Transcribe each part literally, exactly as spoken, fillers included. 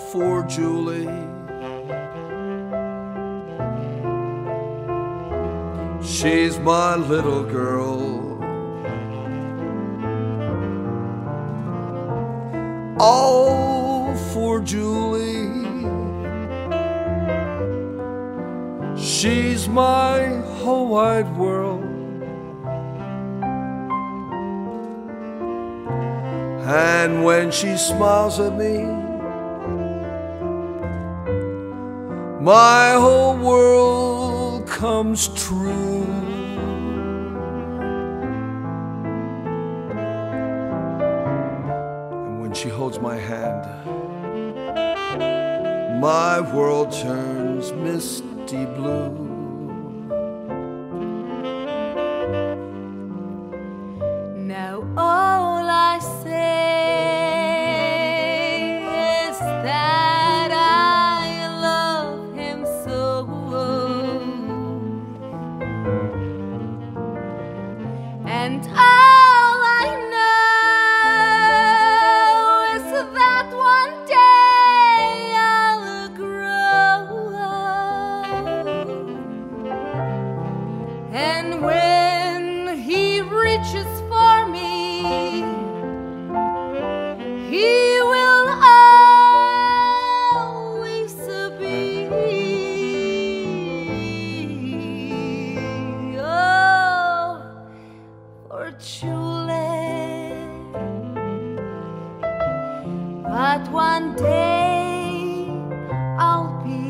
for Julie. She's my little girl. All for Julie. She's my whole wide world. And when she smiles at me, my whole world comes true. And when she holds my hand, my world turns misty blue. Now all I say is that I love him so, and all I know is that one day I'll grow up, and when he reaches for me, he will always be. Oh, for Julie. But one day I'll be.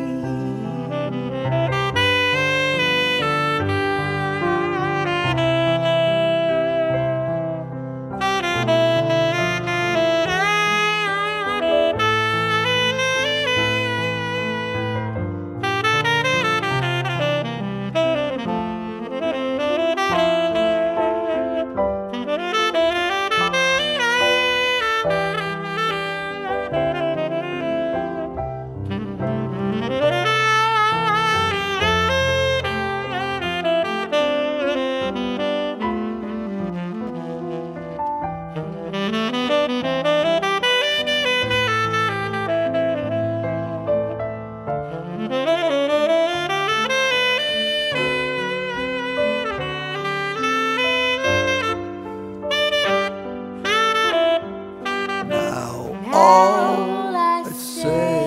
All I say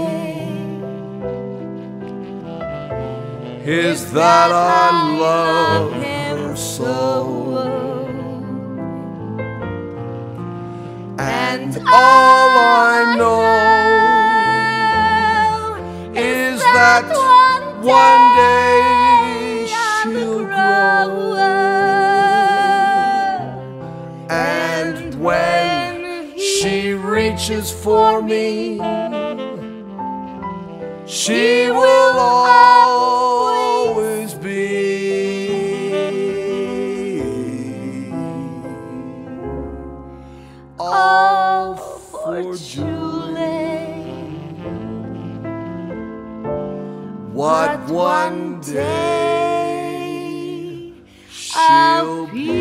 is that I love her so, and all I know is that one day she'll grow, and when she reaches for me, she will always be. All for Julie. What one day she'll be.